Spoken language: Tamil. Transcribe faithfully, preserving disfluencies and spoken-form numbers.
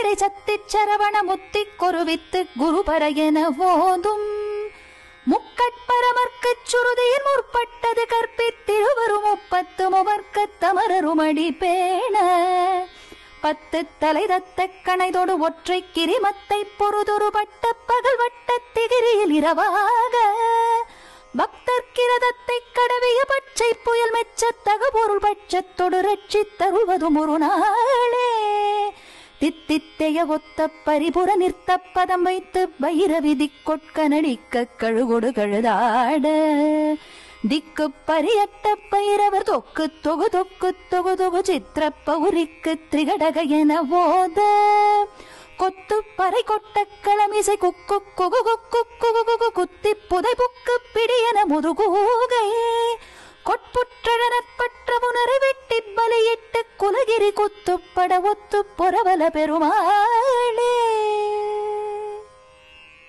சரி சத்திச் சரவண முத்திக் கொருவித்து குருபர என ஓதும் முக்கட்பரமர்க்குச் சுருதியின் முற்பட்டது கற்பித்திருவரும் முப்பத்து முவர்க்கத் தமரருமடி பேண பத்து தலை தத்த கணைதொடு ஒற்றை கிரிமத்தை பொறுதுருபட்ட பகல் வட்ட திகிரியில் இரவாக பக்தர் கிரதத்தை கடவிய பச்சை புயல் மெச்ச தகபொருள் பட்சத்தொடு ரட்சி தருவதும் ஒரு நாளே தித்தித்தைய ஒத்த பரிபுற நிறுத்த பதம் வைத்து பைரவி திக்கொட்க நடிக்க கழுகொடு கழுதாட திக்கு பரியட்ட பைரவர் தொக்கு தொகு தொக்கு தொகு தொகு சித்திர பௌரிக்கு திரிகடக என ஓத கொத்து பறை கொட்ட களமிசை குக்கு குகு குக்கு குகு குகு குத்தி புதை புக்கு பிடியன முதுகூகை கொட்புற்றழனற்பற்ற புனரை வெட்டி பலியிட்டு குலகிரி குத்துப்பட ஒத்து புறவல பெருமாளே